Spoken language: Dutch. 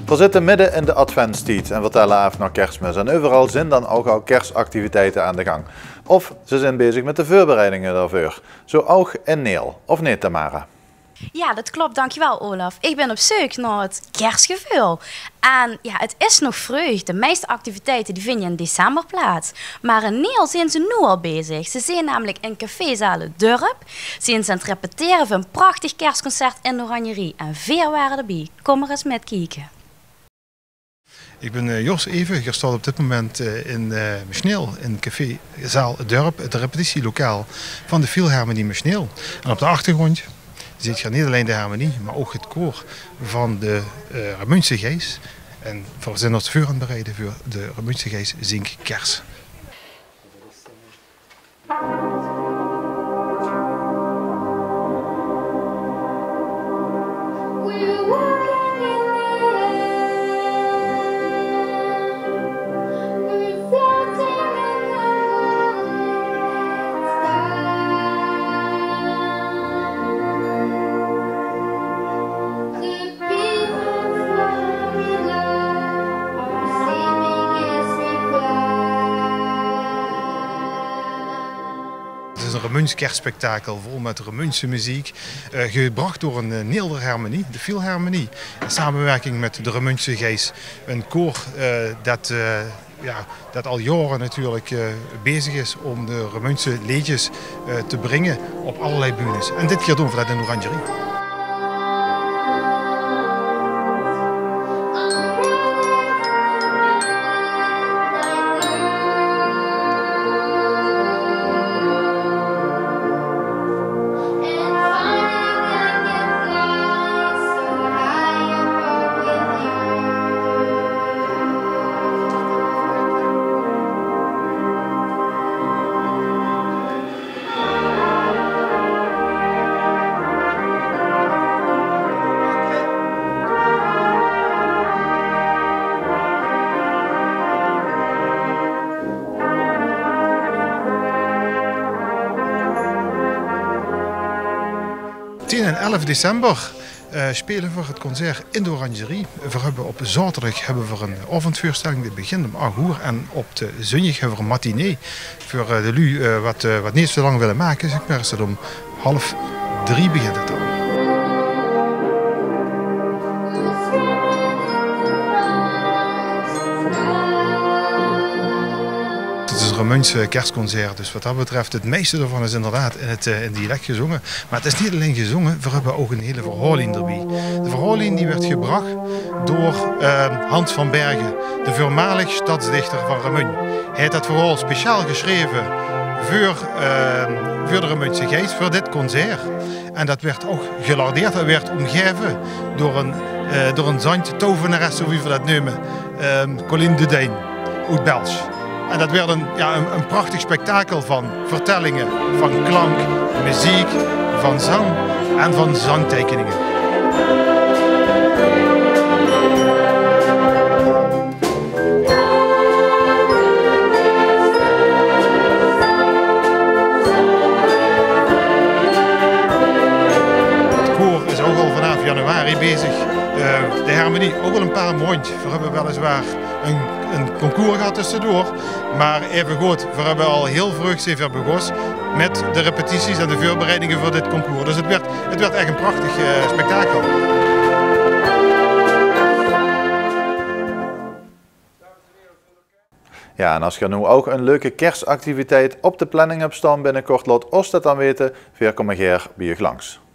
We zitten midden in de adventstijd en vertellen even naar kerstmis. En overal zijn dan ook al kerstactiviteiten aan de gang. Of ze zijn bezig met de voorbereidingen daarvoor. Zo ook in Neel, of niet, Tamara? Ja, dat klopt. Dankjewel, Olaf. Ik ben op zoek naar het kerstgevoel. En ja, het is nog vroeg. De meeste activiteiten die vind je in december plaats. Maar in Neel zijn ze nu al bezig. Ze zijn namelijk in cafézalen Dorp. Zijn ze aan het repeteren voor een prachtig kerstconcert in de Oranjerie. En veel waren erbij. Kom er eens met kijken. Ik ben Jos Even, ik sta op dit moment in Mesneel, in cafézaal Dorp, het repetitielokaal van de Philharmonie Mesneel. En op de achtergrond ziet je niet alleen de harmonie, maar ook het koor van de Remunse Gees. En we zijn ons vuur aan het bereiden voor de Remunse Gees Zink Kers. Het is een Remunse kerstspektakel, vol met Remunse muziek, gebracht door een Neelder harmonie, de Philharmonie, in samenwerking met de Remunse Gees. Een koor dat al jaren natuurlijk bezig is om de Remunse liedjes te brengen op allerlei bühnes. En dit keer doen we dat in de Oranjerie. En 11 december spelen we het concert in de Oranjerie. We hebben op zaterdag een avondvoorstelling die begint om 8 uur. En op de zondag hebben we een matinee voor de lui wat niet zo lang willen maken. Zeg maar, is het om 2:30 begint het dan. Het is een Remunse kerstconcert, dus wat dat betreft, het meeste daarvan is inderdaad in het dialect gezongen. Maar het is niet alleen gezongen, we hebben ook een hele verhaallijn erbij. De verhaallijn die werd gebracht door Hans van Bergen, de voormalig stadsdichter van Remun. Hij heeft dat verhaal speciaal geschreven voor de Remunse Gees, voor dit concert. En dat werd ook gelardeerd, dat werd omgeven door een zandtovenares, zoals we dat noemen, Colline de Dijn, uit België. En dat werd een prachtig spektakel van vertellingen, van klank, muziek, van zang en van zangtekeningen. Het koor is ook al vanaf januari bezig. De harmonie ook al een paar maandjes. We hebben weliswaar een concours gehad tussendoor, maar even goed, we hebben al heel vroeg zeven begonnen met de repetities en de voorbereidingen voor dit concours. Dus het werd echt een prachtig spektakel. Ja, en als je nu ook een leuke kerstactiviteit op de planning hebt staan binnenkort, laat ons dat dan weten. Via kom maar bij je langs.